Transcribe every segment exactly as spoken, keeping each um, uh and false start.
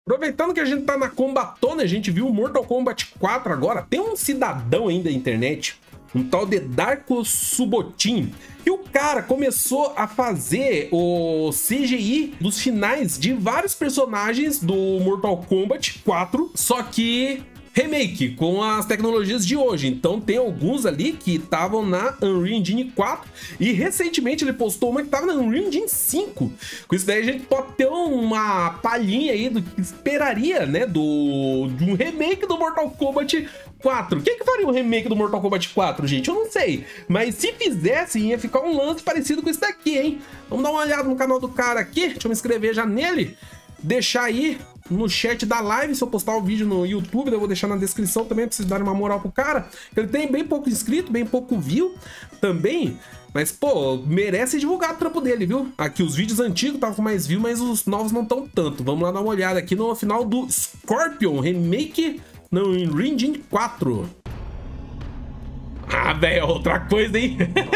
Aproveitando que a gente tá na Combatona, a gente viu o Mortal Kombat quatro agora. Tem um cidadão aí da internet, um tal de Darko Subotin, e o cara começou a fazer o C G I dos finais de vários personagens do Mortal Kombat quatro, só que remake, com as tecnologias de hoje. Então tem alguns ali que estavam na Unreal Engine quatro e recentemente ele postou uma que estava na Unreal Engine cinco. Com isso daí a gente pode ter uma palhinha aí do que esperaria, né, do, de um remake do Mortal Kombat quatro. Quem que faria um remake do Mortal Kombat quatro, gente? Eu não sei. Mas se fizesse, ia ficar um lance parecido com isso daqui, hein? Vamos dar uma olhada no canal do cara aqui. Deixa eu me inscrever já nele. Deixar aí no chat da live, se eu postar o vídeo no YouTube, eu vou deixar na descrição também, pra vocês darem uma moral pro cara. Ele tem bem pouco inscrito, bem pouco view também, mas, pô, merece divulgar o trampo dele, viu? Aqui os vídeos antigos estavam com mais view, mas os novos não estão tanto. Vamos lá dar uma olhada aqui no final do Scorpion, remake no Unreal Engine quatro. Ah, velho, outra coisa, hein?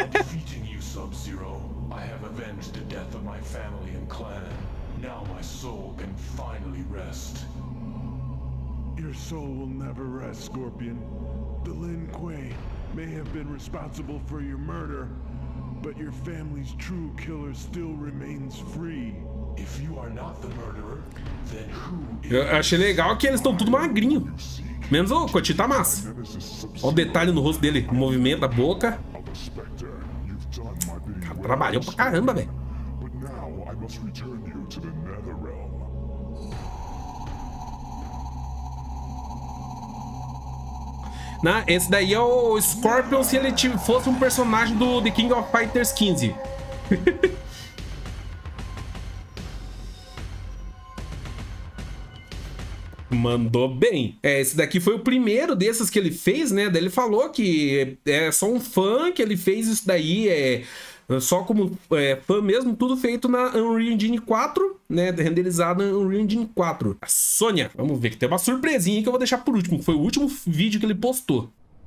Your soul will never rest, Scorpion. The Lin Kuei may have been responsible for your murder, but your family's true killer still remains free. If you are not the murderer, then who is... Eu achei legal que eles estão tudo magrinho. Menos o Coty tá massa. Olha o detalhe no rosto dele, o movimento da boca. Cara, trabalhou pra caramba, velho. Não, esse daí é o Scorpion se ele fosse um personagem do The King of Fighters quinze. Mandou bem. É, esse daqui foi o primeiro desses que ele fez, né? Daí ele falou que é só um fã, que ele fez isso daí, é só como é, fã mesmo, tudo feito na Unreal Engine quatro, né? Renderizado na Unreal Engine quatro. A Sônia, vamos ver que tem uma surpresinha que eu vou deixar por último, que foi o último vídeo que ele postou.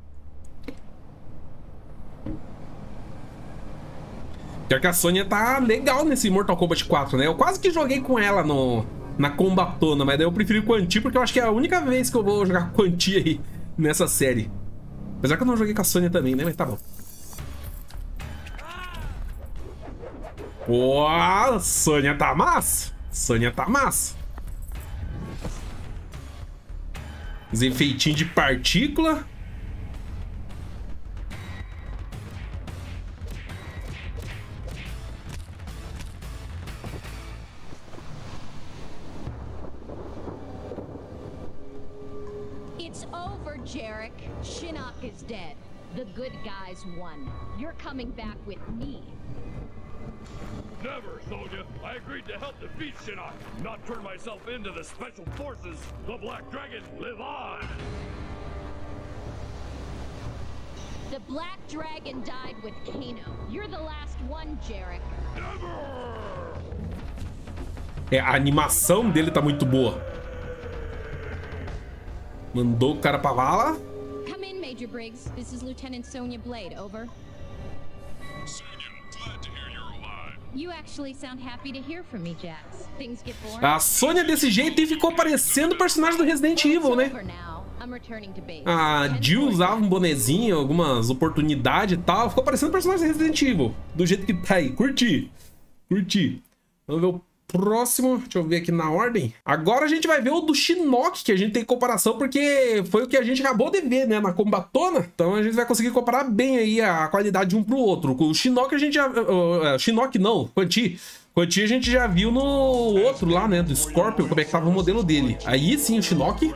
Pior que a Sônia tá legal nesse Mortal Kombat quatro, né? Eu quase que joguei com ela no, na Combatona, mas daí eu preferi o Quan Chi porque eu acho que é a única vez que eu vou jogar Quan Chi aí nessa série. Apesar que eu não joguei com a Sônia também, né? Mas tá bom. Uau, Sônia tá massa. Sônia tá massa. Os efeitinhos de partícula. It's over, Jarek. Shinnok is dead. The good guys won. You're coming back with me. Never, Sonya. I agreed to help defeat Shinnok, not turn myself into the Special Forces. The Black Dragon live on! The Black Dragon died with Kano. You're the last one, Jarek. Never! É, a animação dele tá muito boa. Mandou o cara pra vala. Come in, Major Briggs. This is Lieutenant Sonya Blade, over. Sonya, glad to hear you're alive. You actually sound happy to hear from me, Jax. Things get boring. A Sônia desse jeito e ficou parecendo o personagem do Resident Evil, né? A Jill usava um bonezinho, algumas oportunidades e tal. Ficou parecendo o personagem do Resident Evil. Do jeito que tá aí. Curti. Curti. Vamos ver o próximo. Deixa eu ver aqui na ordem. Agora a gente vai ver o do Shinnok, que a gente tem comparação, porque foi o que a gente acabou de ver, né, na Combatona. Então a gente vai conseguir comparar bem aí a qualidade de um pro outro. O Shinnok a gente já... Uh, Shinnok não, Quan Chi. Quan Chi a gente já viu no outro lá, né, do Scorpion, como é que tava o modelo dele. Aí sim, o Shinnok...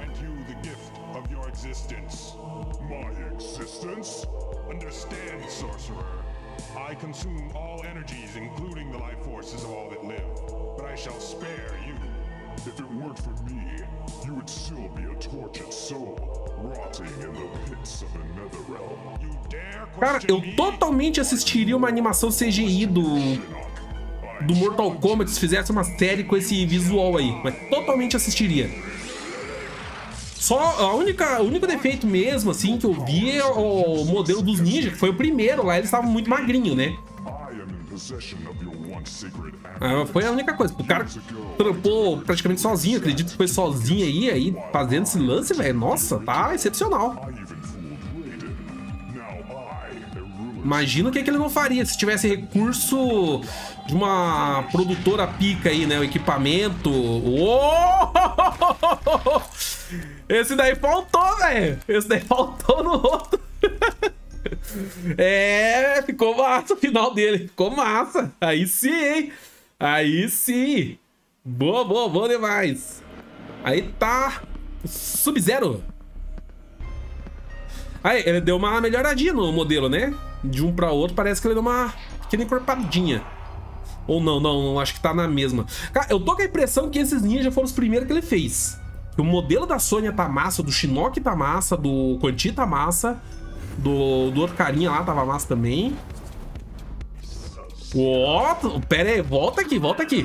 Consume all energies, including the life forces of all that live. But I shall spare you. If it weren't for me, you would still be a tortured soul, rotting in the pits of the Netherrealm. You dare Cara, eu totalmente assistiria uma animação C G I do do Mortal Kombat se fizesse uma série com esse visual aí, mas totalmente assistiria. Só a única, o único defeito mesmo, assim, que eu vi é o modelo dos ninjas, que foi o primeiro lá, eles estavam muito magrinhos, né? Ah, foi a única coisa. O cara trampou praticamente sozinho. Acredito que foi sozinho aí, aí fazendo esse lance, velho. Nossa, tá excepcional. Imagina o que, que ele não faria se tivesse recurso de uma produtora pica aí, né? O equipamento. Oh! Esse daí faltou, velho. Esse daí faltou no outro. É, ficou massa o final dele. Ficou massa. Aí sim, hein? Aí sim. Boa, boa, boa demais. Aí tá Sub-Zero. Aí, ele deu uma melhoradinha no modelo, né? De um pra outro, parece que ele deu uma pequena encorpadinha. Ou não, não, acho que tá na mesma. Cara, eu tô com a impressão que esses ninjas foram os primeiros que ele fez. O modelo da Sônia tá massa, do Shinnok tá massa, do Quan Chi tá massa, do, do outro carinha lá tava massa também. Ó, oh, pera aí, volta aqui, volta aqui.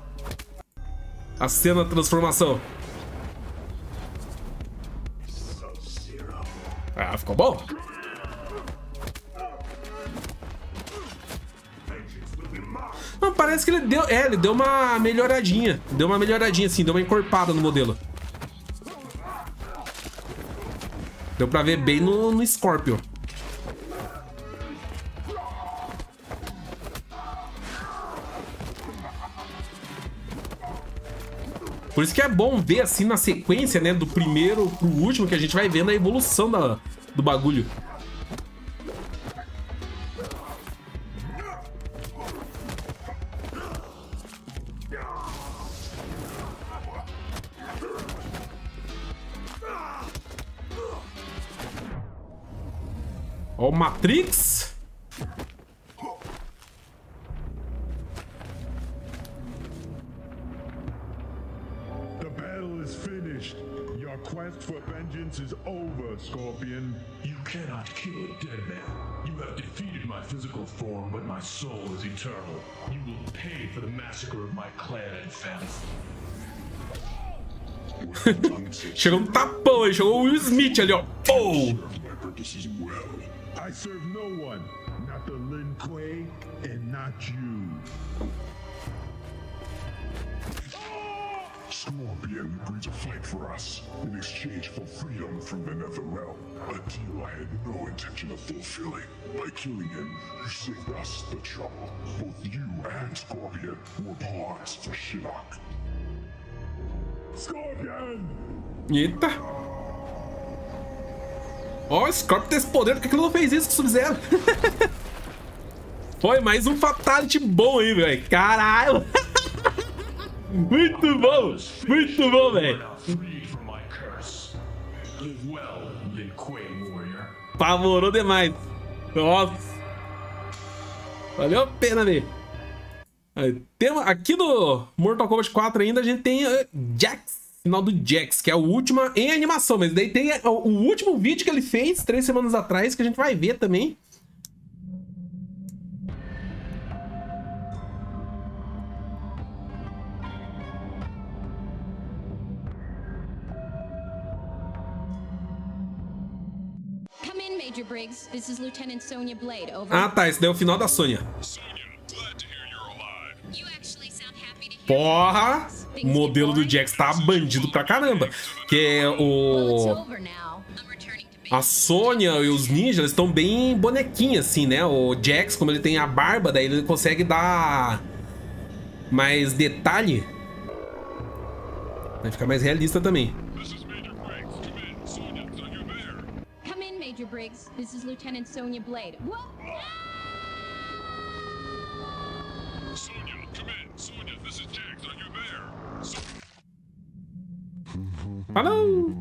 A cena da transformação. Ah, ficou bom? Não, parece que ele deu... É, ele deu uma melhoradinha. Deu uma melhoradinha, assim. Deu uma encorpada no modelo. Deu pra ver bem no, no Scorpion. Por isso que é bom ver, assim, na sequência, né? Do primeiro pro último, que a gente vai vendo a evolução da, do bagulho. Ó o Matrix. The battle is finished. Your quest for vengeance is over, Scorpion. You cannot kill a dead man. You have defeated my physical form, but my soul is eternal. You will pay for the massacre of my clan and family. Chegou um tapão aí, chegou o Will Smith ali, ó. Pô! I serve no one, not the Lin Kuei, and not you. Scorpion agreed to fight for us in exchange for freedom from the Netherrealm. A deal I had no intention of fulfilling. By killing him, you saved us the trouble. Both you and Scorpion were pawns for Shinnok. Scorpion! Eita! Ó, o Scorpion tem esse poder, por que ele não fez isso com o Sub-Zero? Foi mais um Fatality bom aí, velho. Caralho! Muito bom! Muito bom, velho! Pavorou demais! Nossa! Valeu a pena, velho! Aqui no Mortal Kombat quatro ainda a gente tem uh, Jax. Final do Jax, que é a última em animação. Mas daí tem o último vídeo que ele fez três semanas atrás, que a gente vai ver também. Come in, Major Briggs. This is Lieutenant Sonya Blade. Over. Ah, tá. Esse daí é o final da Sônia. Porra! O modelo do Jax tá bandido pra caramba. Que é o... A Sônia e os ninjas, eles estão bem bonequinhos, assim, né? O Jax, como ele tem a barba, daí ele consegue dar mais detalhe. Vai ficar mais realista também. Come in, Major Briggs. This is Lieutenant Sonya Blade. Whoa! Sonya, come in. Sonya, this is Jax. Are you there? So Hello.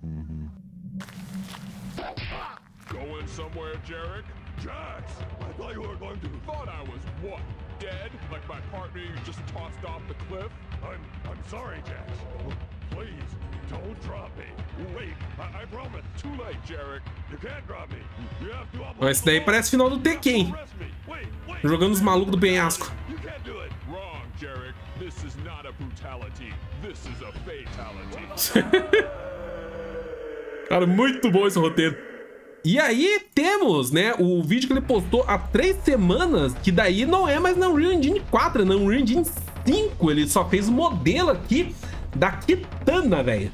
Going somewhere, Jarek? Jax! I thought you were going to. Thought I was what? Dead? Like my partner you just tossed off the cliff? I'm I'm sorry, Jax. Please, don't drop me. Wait, I, I promise. Too late, Jarek. You can't drop me. You have to. Esse daí parece final do Tekken. Jogando os malucos do penhasco. You can't do it. Wrong, Jarek. This is not a brutality. This is a fatality. Cara, muito bom esse roteiro. E aí temos, né, o vídeo que ele postou há três semanas, que daí não é mais na Unreal Engine quatro, é na Unreal Engine cinco. Ele só fez o modelo aqui da Kitana, velho.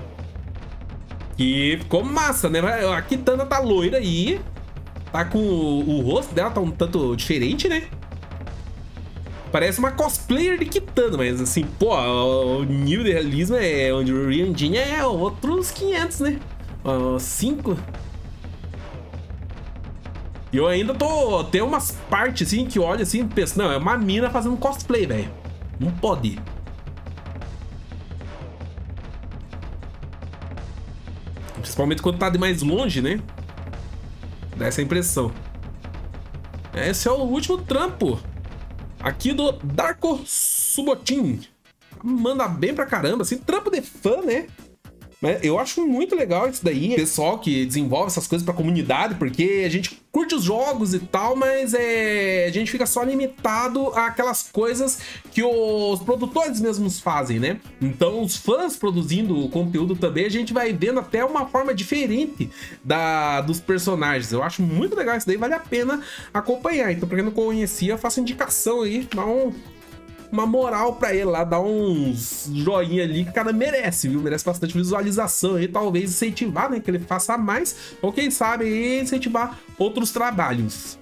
E ficou massa, né? A Kitana tá loira aí. Tá com o, o rosto dela tá um tanto diferente, né? Parece uma cosplayer de Kitana, mas assim, pô, o nível de realismo é onde o Unreal Engine é outros quinhentos, né? cinco. E eu ainda tô... Tem umas partes assim que eu olho assim e penso, não, é uma mina fazendo cosplay, velho. Não pode. Principalmente quando tá de mais longe, né? Dá essa impressão. Esse é o último trampo aqui do Darko Subotin. Manda bem pra caramba, assim, trampo de fã, né? Mas eu acho muito legal isso daí, pessoal que desenvolve essas coisas pra comunidade, porque a gente curte os jogos e tal, mas é, a gente fica só limitado àquelas coisas que os produtores mesmos fazem, né? Então os fãs produzindo conteúdo também, a gente vai vendo até uma forma diferente da, dos personagens. Eu acho muito legal isso daí, vale a pena acompanhar. Então pra quem não conhecia, eu faço indicação aí, dá um... uma moral pra ele lá, dar uns joinha ali que o cara merece, viu? Merece bastante visualização aí, talvez incentivar, né, que ele faça mais, ou quem sabe aí incentivar outros trabalhos.